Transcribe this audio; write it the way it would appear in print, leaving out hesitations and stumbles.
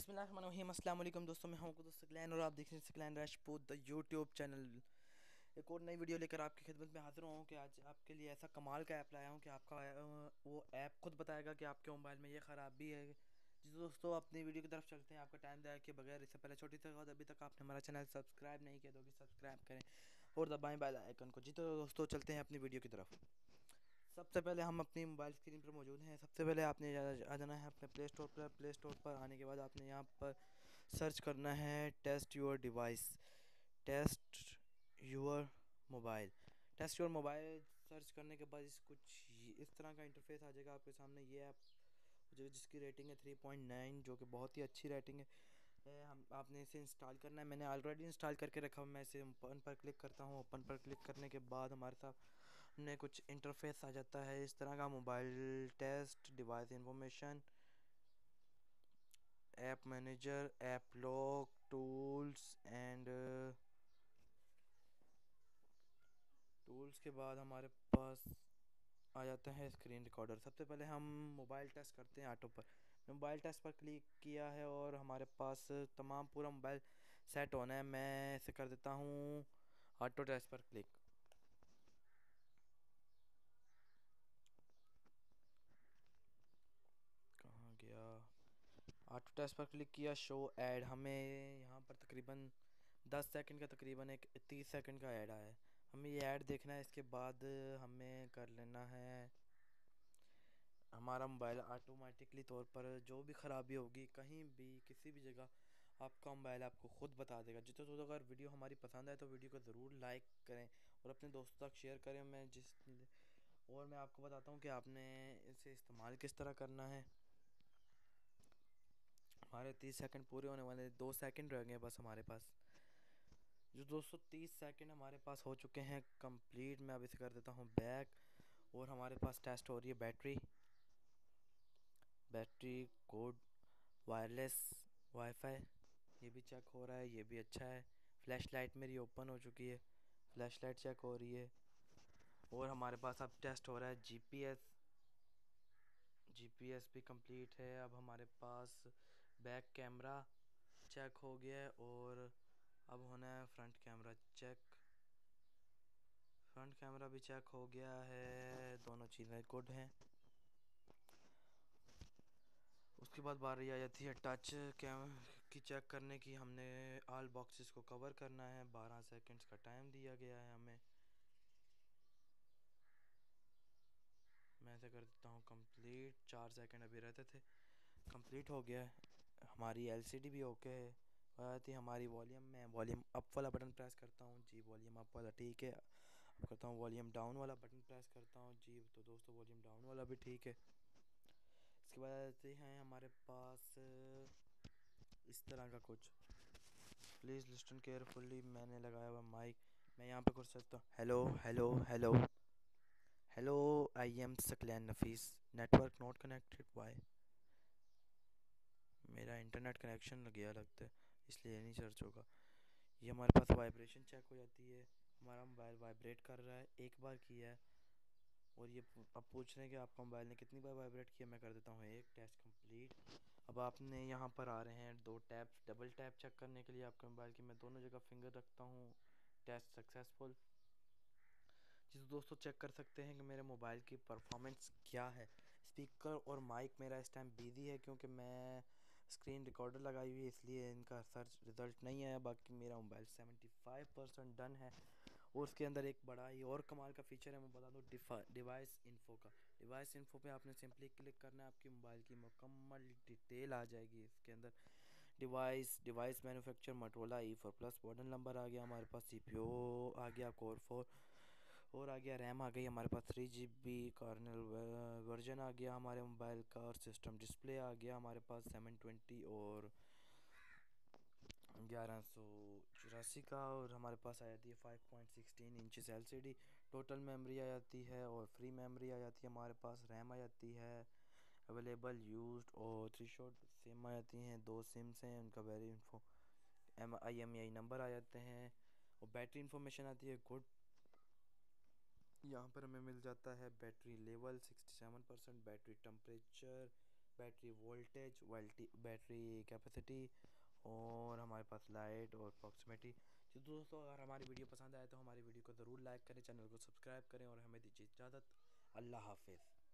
बिस्मिल्लाहिर्रहमानिर्रहीम। अस्सलाम वालेकुम दोस्तों, मैं हूं आपका दोस्त सकलैन और आप देख रहे हैं Saqlain Rajput the YouTube channel. एक और नई वीडियो लेकर आपकी खिदमत में हाजिर हूं कि आज आपके लिए ऐसा कमाल का ऐप लाया हूं कि आपका वो ऐप खुद बताएगा कि आपके मोबाइल में ये ख़राबी है। जी दोस्तों, अपनी वीडियो की तरफ चलते हैं। आपका टाइम दिया के बगैर इससे पहले छोटी सी बात, अभी तक आपने हमारा चैनल सब्सक्राइब नहीं किया तो कि सब्सक्राइब करें और दबाएँ बेल आइकन को। जी तो दोस्तों, चलते हैं अपनी वीडियो की तरफ। सबसे पहले हम अपनी मोबाइल स्क्रीन पर मौजूद हैं। सबसे पहले आपने आ जाना है अपने प्ले स्टोर पर। प्ले स्टोर पर आने के बाद आपने यहाँ पर सर्च करना है test your device, test your mobile. Test your mobile search करने के बाद इस तरह का इंटरफेस आ जाएगा आपके सामने। ये ऐप जो जिसकी रेटिंग है 3.9, जो कि बहुत ही अच्छी रेटिंग है। हम आपने इसे इंस्टॉल करना है। मैंने ऑलरेडी इंस्टॉल करके रखा हूँ। मैं इसे ओपन पर क्लिक करता हूँ। ओपन पर क्लिक करने के बाद हमारे सामने कुछ इंटरफेस आ जाता है इस तरह का। Mobile test, device information, app manager, app lock, tools and tools के बाद हमारे पास आ जाता है स्क्रीन रिकॉर्डर। सबसे पहले हम मोबाइल टेस्ट करते हैं ऑटो पर। मोबाइल टेस्ट पर क्लिक किया है और हमारे पास तमाम पूरा मोबाइल सेट होना है। मैं इसे कर देता हूँ ऑटो टेस्ट पर क्लिक। कहाँ गया? ऑटो टेस्ट पर क्लिक किया। शो ऐड, हमें यहाँ पर तकरीबन 10 सेकंड का, तकरीबन एक 30 सेकंड का ऐड आया है। हमें ये ऐड देखना है। इसके बाद हमें कर लेना है हमारा मोबाइल ऑटोमेटिकली तौर पर जो भी ख़राबी होगी कहीं भी किसी भी जगह, आपका मोबाइल आपको ख़ुद बता देगा। जितना तो अगर वीडियो हमारी पसंद आए तो वीडियो को ज़रूर लाइक करें और अपने दोस्तों तक शेयर करें। मैं आपको बताता हूँ कि आपने इसे इस्तेमाल किस तरह करना है। हमारे 30 सेकंड पूरे होने वाले, 2 सेकंड रह गए बस हमारे पास। जो दोस्तों 30 सेकंड हमारे पास हो चुके हैं कंप्लीट। मैं अब इसे कर देता हूँ बैक और हमारे पास टेस्ट हो रही है बैटरी, कोड, वायरलेस, वाईफाई, ये भी चेक हो रहा है, ये भी अच्छा है। फ्लैश लाइट मेरी ओपन हो चुकी है, फ्लैश लाइट चेक हो रही है। और हमारे पास अब टेस्ट हो रहा है जीपीएस, जीपीएस भी कंप्लीट है। अब हमारे पास बैक कैमरा चेक हो गया है और अब होना है front camera check. Front camera भी चेक हो गया है, दोनों चीज़ें गुड हैं। उसके बाद बारी आ जाती है टच कैम की चेक करने की। हमने ऑल बॉक्सेस को कवर करना है। 12 सेकंड्स का टाइम दिया गया है हमें। मैं ऐसे कर देता हूँ कंप्लीट। 4 सेकंड अभी रहते थे, कंप्लीट हो गया है। हमारी एलसीडी भी ओके है। आती हमारी वॉल्यूम में, वॉल्यूम अप वाला बटन प्रेस करता हूँ जी, वॉल्यूम अप वाला ठीक है। अब करता हूँ वॉल्यूम डाउन वाला बटन प्रेस करता हूँ जी, तो दोस्तों वॉल्यूम डाउन वाला भी ठीक है। इसके बाद आते हैं हमारे पास इस तरह का कुछ। प्लीज़ लिस्टन केयरफुली, मैंने लगाया हुआ माइक। मैं यहाँ पे कुछ सकता हूँ, hello hello hello hello, I am Saqlain Nafees, network not connected, why? मेरा इंटरनेट कनेक्शन गया लगता है, इसलिए नहीं सर्च होगा। ये हमारे पास वाइब्रेशन चेक हो जाती है। हमारा मोबाइल वाइब्रेट कर रहा है, एक बार किया है। और ये अब पूछ रहे हैं कि आपका मोबाइल ने कितनी बार वाइब्रेट किया। मैं कर देता हूँ एक। Test complete. अब आपने यहाँ पर आ रहे हैं 2 टैप, डबल टैप चेक करने के लिए आपके मोबाइल की। मैं दोनों जगह फिंगर रखता हूँ। Test successful. जिस दोस्तों चेक कर सकते हैं कि मेरे मोबाइल की परफॉर्मेंस क्या है। स्पीकर और माइक मेरा इस टाइम बिजी है क्योंकि मैं स्क्रीन रिकॉर्डर लगाई हुई है, इसलिए इनका सर्च रिज़ल्ट नहीं आया। बाकी मेरा मोबाइल 75% डन है। और उसके अंदर एक बड़ा ही और कमाल का फीचर है, मैं बता दूँ, डिवाइस इन्फो का। डिवाइस इन्फो पे आपने सिंपली क्लिक करना है, आपकी मोबाइल की मुकम्मल डिटेल आ जाएगी इसके अंदर। Device manufacture Motorola E4 plus, model number आ गया हमारे पास, CPU आ गया कोर 4 और आ गया, रैम आ गई हमारे पास 3 GB, कर्नल वर्जन आ गया हमारे मोबाइल का, और सिस्टम डिस्प्ले आ गया हमारे पास 720 और 1184 का। और हमारे पास आ जाती है 5.16 इंचज़ LCD। टोटल मेमोरी आ जाती है और फ्री मेमोरी आ जाती है हमारे पास। रैम आ जाती है अवेलेबल, यूज्ड और 3 शॉट सिम आ जाती हैं। 2 सिम्स हैं, उनका वेरी इन्फो IMEI नंबर आ जाते हैं। और बैटरी इंफॉर्मेशन आती है गुड। यहाँ पर हमें मिल जाता है battery level 67%, battery temperature battery voltage, battery capacity, और हमारे पास लाइट और प्रॉक्सिमिटी। तो दोस्तों, अगर हमारी वीडियो पसंद आए तो हमारी वीडियो को ज़रूर लाइक करें, चैनल को सब्सक्राइब करें और हमें दीजिए इजाज़त। अल्लाह हाफिज़।